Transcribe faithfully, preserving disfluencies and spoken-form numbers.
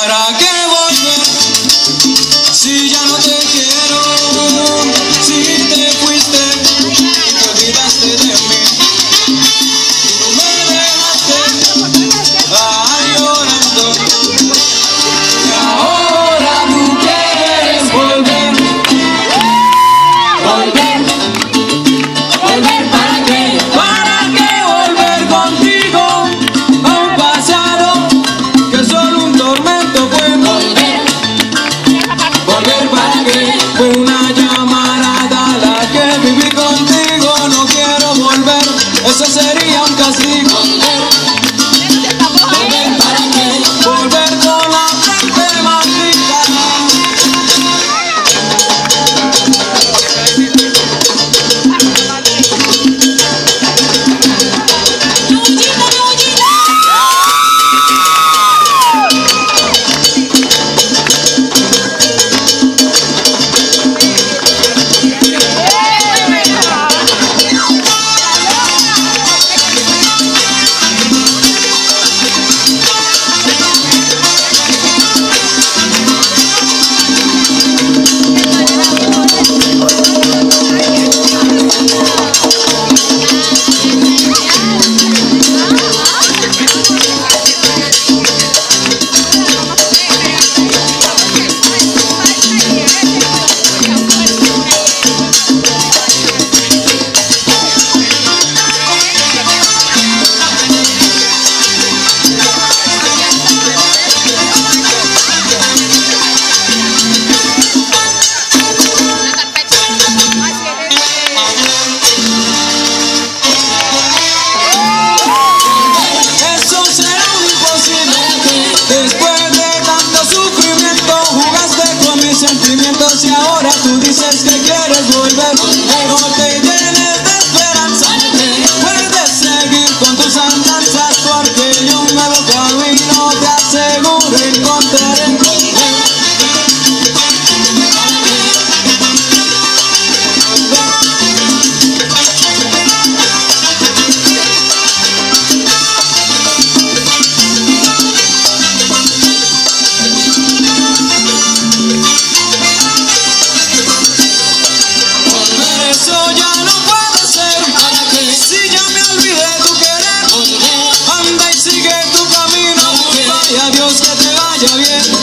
¿Para qué volver si ya no te quiero? Si te fuiste y te olvidaste de mí, tú me dejaste ay, llorando, y ahora tú quieres volver. Volver, volver ¿para qué? ¿Para qué volver contigo a un pasado que solo un tormento fue? Volver, volver ¿para qué? Fue una llamarada la que viví contigo, no quiero volver, eso sería un castigo. Volver, volver ¿para qué? Volver con la frente maldita. Y ahora tú dices que quieres volver, no te llenes de esperanza, puedes seguir con tus andanzas, porque yo un nuevo camino te aseguro encontraré. Adiós, que te vaya bien.